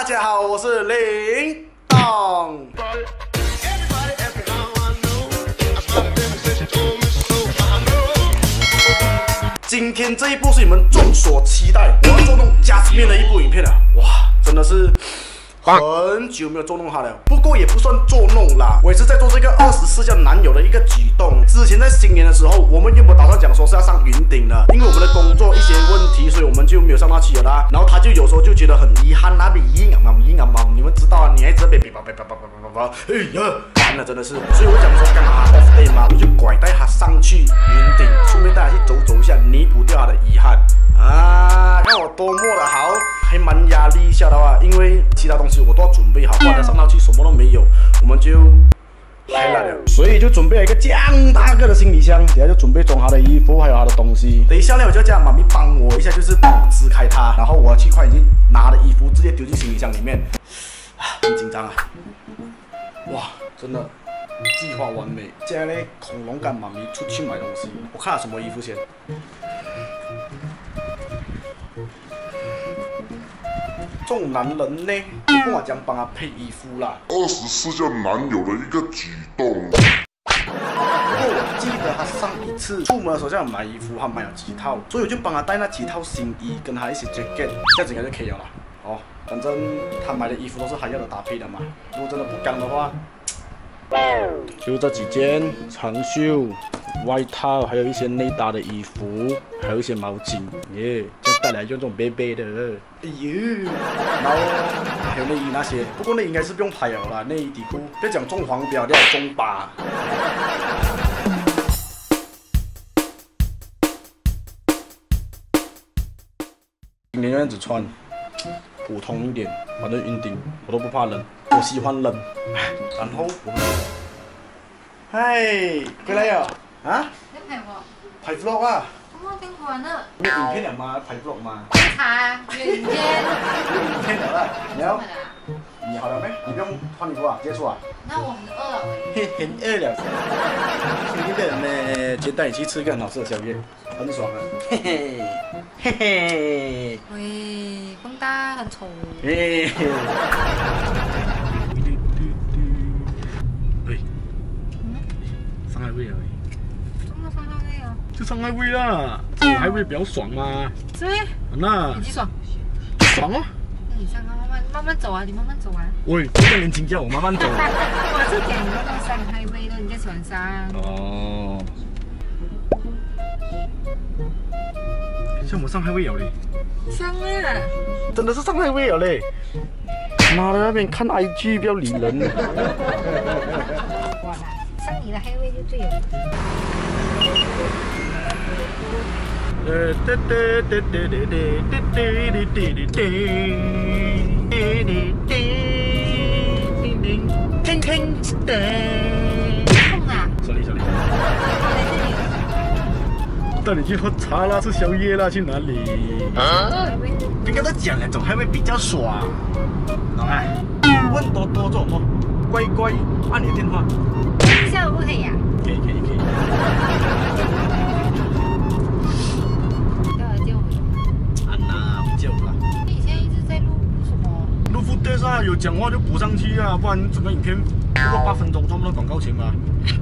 家好，我是林动。今天这一部是你们众所期待，我要做弄Jasmine的一部影片了，哇，真的是。 很久没有捉弄他了，不过也不算捉弄啦，我也是在做这个24孝男友的一个举动。之前在新年的时候，我们原本打算讲说是要上云顶的，因为我们的工作一些问题，所以我们就没有上到去了啦。然后他就有时候就觉得很遗憾，那边硬啊嘛，你们知道啊，女孩子那边哎呀，烦了真的是。所以我讲说刚好 off day 嘛，我就拐带他上去云顶，顺便带他去走一下，弥补掉他的遗憾啊。看我多么的好，还蛮压力一下的话，因为其他东西。 我都要准备好，不然上到去什么都没有，我们就来了。所以就准备了一个这样大个的行李箱，等下就准备装他的衣服还有他的东西。等一下呢，我就叫妈咪帮我一下，就是帮我支开它，然后我要去快点拿的衣服直接丢进行李箱里面。很紧张啊！哇，真的计划完美。接下来恐龙跟妈咪出去买东西，我看了什么衣服先。 这种男人呢，你跟我讲帮他配衣服啦。 24孝男友的一个举动。 不过我记得他上一次出门的时候叫我买衣服，他买了几套，所以我就帮他带那几套新衣，跟他一些 jacket， 这样子应该就可以了啦。哦，反正他买的衣服都是他要的搭配的嘛。如果真的不刚的话，就这几件长袖、外套，还有一些内搭的衣服，还有一些毛巾，耶，这样带来就这种背背的。 哎呦，然后还有内衣那些，不过内衣应该是不用拍了啦，内衣底裤，不要讲中黄标，要中八。今年这样子穿，普通一点，反正云顶我都不怕冷，我喜欢冷。然后我们，嗨，回来呀？啊？ 你拍我？ 拍 vlog 啊？ 我听完了。 没影片了吗？拍 vlog 吗？ 查有影片。 有影片了啦。你要？你好了没？你不用换衣服啊，接触啊。 那我很饿了。 很饿了。有的人呢，今天带你去吃一个很好吃的宵夜，很爽啊。嘿嘿嘿嘿。 喂，风大很丑。 嘿嘿。喂。上海味啊。 就上海味啦，上海味比较爽嘛。 是咩？ 那你几爽？ 爽哦。 那你上海慢慢走啊，你慢慢走啊。 喂，这个年轻叫我慢慢走。 我是点那个上海味的，你在喜欢上。 哦。像我们上海味有嘞。 香啊！ 真的是上海味有嘞。妈的，那边看 IG 不要理人。 哇啦，上你的海味就对了。 痛啊！ sorry， 带你去喝茶啦，吃宵夜啦，去哪里？刚刚都讲了，总还会比较爽，懂吗？问多多做什么？乖乖按你的电话。 下午不可以呀？ 可以。 录 footage 啊，有讲话就补上去啊，不然整个影片不过8分钟，赚不到广告钱嘛。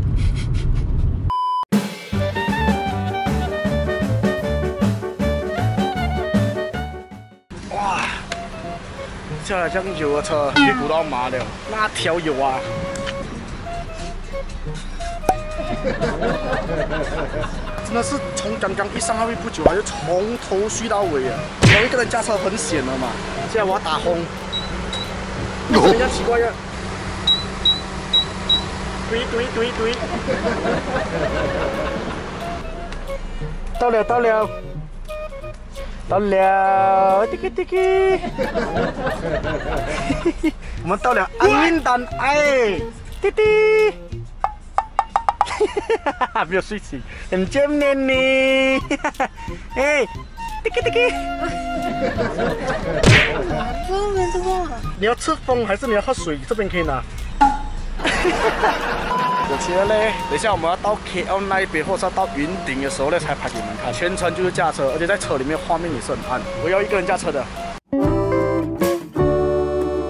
哇，下来这样久的车，屁股都要麻了，那条油啊！真的是从刚刚一上海味不久啊，就从头续到尾啊。我一个人驾车很险的嘛，现在我要打红。 人家奇怪呀！对。到了，滴滴。我们到了安运丹，哎，滴滴。没有睡醒，很见面呢。哎，滴滴。 这个。 你要吃风还是你要喝水？这边可以拿。有车嘞，等一下我们要到 KL 那边，或者是到云顶的时候呢，才拍给你们看。全程就是驾车，而且在车里面画面也是很暗。我要一个人驾车的。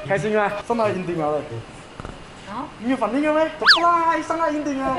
开心吗？上到云顶了嘞。 哦， 你有反应了没？哇，上到云顶了。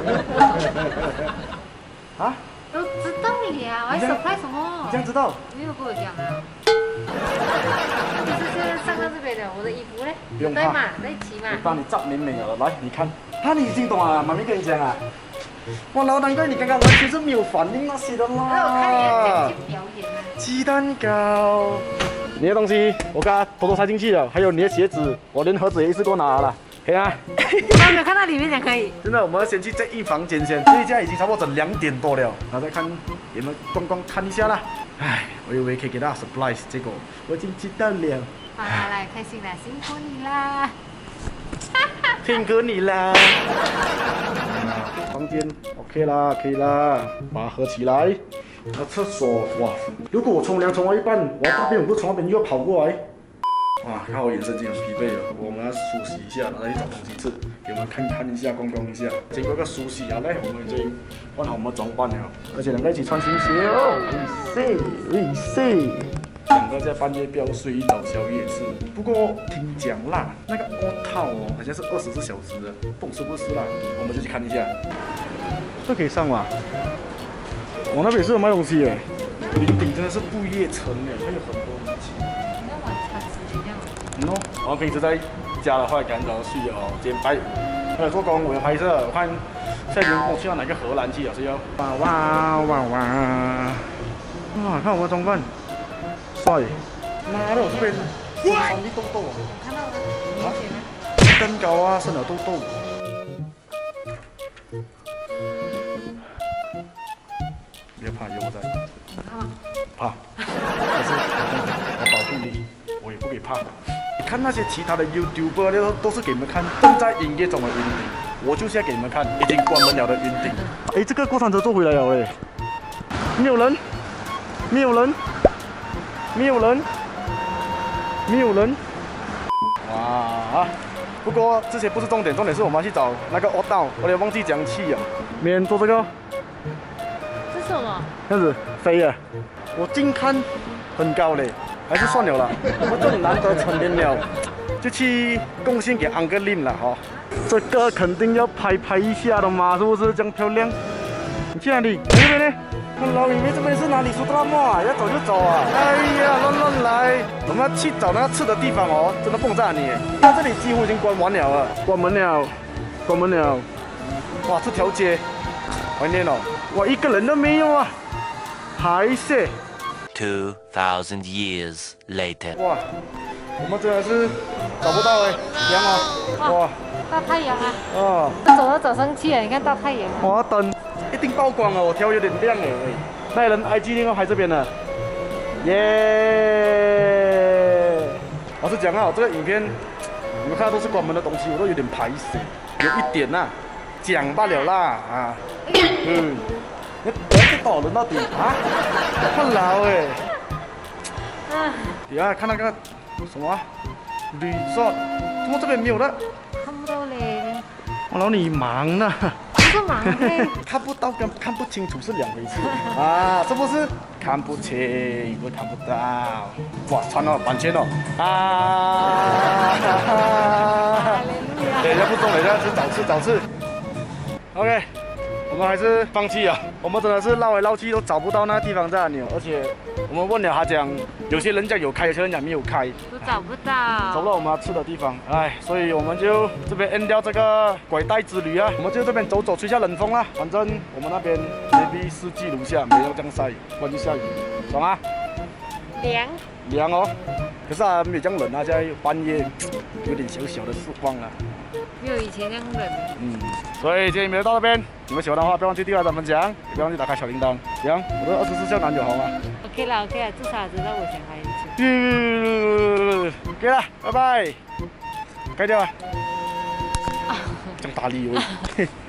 啊？ 都知道了，还 surprise 什么？ 你这样知道？ 没有跟我讲啊。你是现在上到这边的，我的衣服呢？ 不用怕， 对嘛，在一起嘛。 我帮你照明明了，来，你看。啊，你已经懂了，妈咪跟你讲啊。哇，老难怪你刚刚完全是没有反应那些的啦。 那我看你要讲去表演啊。 鸡蛋糕，你的东西我给它偷偷塞进去了，还有你的鞋子，我连盒子也一次给我拿了，可以啊。 我没有看到里面讲可以。 现在我们先去这一房间先，这一家已经差不多整2点多了，然后再看有没有逛逛看一下啦。唉，我以为可以给大家 surprise， 结果我已经知道了。 好啦，来开心啦，辛苦你啦。 辛苦你啦。房间 OK 啦，可以啦，把它合起来。那厕所哇，如果我冲凉冲到一半，我大便我不从那边又要跑过来。哇，看我眼神已经很疲惫了，我们要梳洗一下，然后再去找东西吃，给我们看一下，逛一下。经过个梳洗啊，来，我们已经换好我们的装扮了，而且两个一起穿新鞋哦，喂塞。两个在半夜不要睡倒宵夜吃。不过听讲啦，那个窝套哦，好像是24小时的，不懂是不是啦？我们就去看一下。这可以上吗？我那边也是有卖东西耶，云顶真的是不夜城耶，它有很多东西。 那晚餐时间这样。 哦，然后平时在家的话，赶早去哦，今天还有做工，我有拍摄，我看夏天我去到哪个荷兰去啊？是要哇，看我们装扮。帅！妈的，我这边穿一痘痘啊！ 我看到了，明显吗？ 蛋糕啊，生了痘痘。别怕，有我在。 你怕吗？ 怕，但是我保护你，我也不给怕。你看那些其他的 YouTuber 都是给你们看正在营业中的云顶，我就是要给你们看已经关门了的云顶。哎，这个过山车坐回来了哎，没有人，没有人。没有人，哇！不过这些不是重点，重点是我们要去找那个凹道，我也忘记讲去啊。没人做这个， 这是什么？ 这样子飞啊！我近看很高嘞，还是算了啦。我们这种难得成年了，就去贡献给安格林了哈。这个肯定要拍一下的嘛，是不是？这样漂亮。你去哪里？这边呢？老里面这边是哪里？苏德拉莫啊，要走就走啊！哎呀，乱来！我们要去找那个吃的地方哦，真的蹦炸你！那这里几乎已经关完了，关门了！哇，这条街，怀念哦！哇，一个人都没有啊！还是 2,000 years later。 哇，我们真的是找不到哎，阳啊！哇， 大太阳啊！ 哦， 走到早上去啊，你看大太阳。 哇，灯一定曝光了，我调有点亮哎。那人 IG 另外拍这边的，耶！老实讲啊，这个影片你们看到都是关门的东西，我都有点排斥，有一点呐、讲罢了啦啊，你不要再打人到底啊，看老哎。底下看那个什么旅社，怎么这边没有了？ 看不到嘞。 我老你忙呢。 不忙嘞。 看不到跟看不清楚是两回事啊，是不是？看不清不是看不到。哇，穿了版权了啊！等一下不中，等一下早吃。OK。我们还是放弃了，我们真的是绕来绕去都找不到那个地方在哪里，而且我们问了他讲，有些人讲有开，有些人讲没有开， 都找不到， 找不到我们要吃的地方，哎，所以我们就这边 end 掉这个拐带之旅啊，我们就这边走走吹下冷风啦，反正我们那边 JB 四季如夏，没有这样晒，关键下雨，爽啊，凉哦，可是啊没有这样冷啊，现在半夜有点小小的失望了。 没有以前那样冷。 所以今天影片就到这边，你们喜欢的话，不要忘记订阅、按赞、分享，也不要忘记打开小铃铛。行，我的24孝男友红啊。 OK 啦，至少知道我想来一次。 OK 了，拜拜。盖掉啊。这样大力喂。